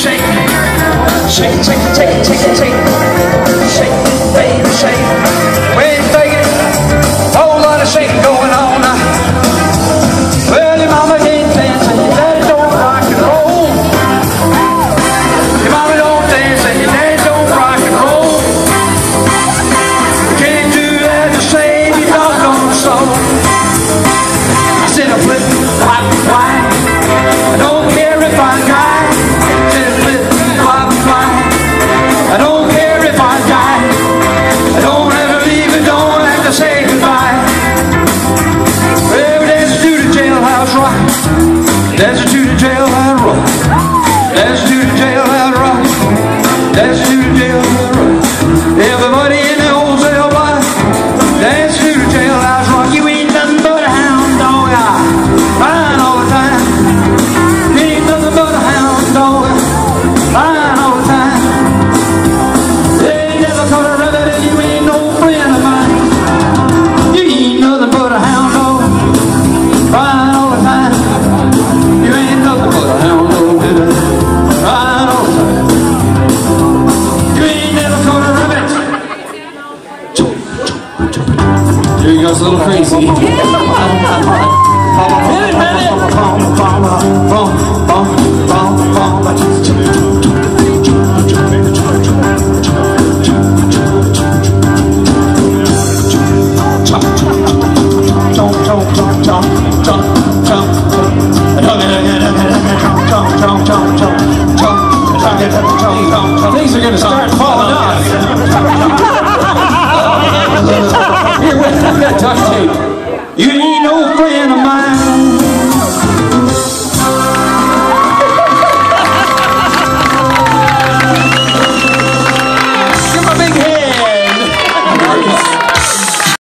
shake. Shake, shake, shake, shake, shake. Shake, baby, shake. We ain't taking it. Whole lot of shaking going on now. Well, your mama ain't dancing, your daddy don't rock and roll. Your mama don't dance and your daddy don't rock and roll. You can't do that to save your doggone soul. I said a flip, flop, fly. I don't care if I die. I said a flip, flop, fly. I don't care if I die. I don't ever leave and don't have to say goodbye. Well, dance to the jailhouse rock. Dance to the jailhouse rock. Dance to the jailhouse rock. Dance to the jailhouse rock. Everybody in the old cell block. Dance to the jailhouse rock. You ain't nothing but a hound dog. Fine all the time. You ain't nothing but a hound dog. Fine all the time. You ain't never caught a rabbit and you ain't no friend of mine. You ain't nothing but a hound dog. Fine all the time. You ain't nothing but a hound dog. Fine all the time. You ain't never caught a rabbit. Here he goes a little crazy. Things are going to start falling off. Here, wait, I've got duct tape. You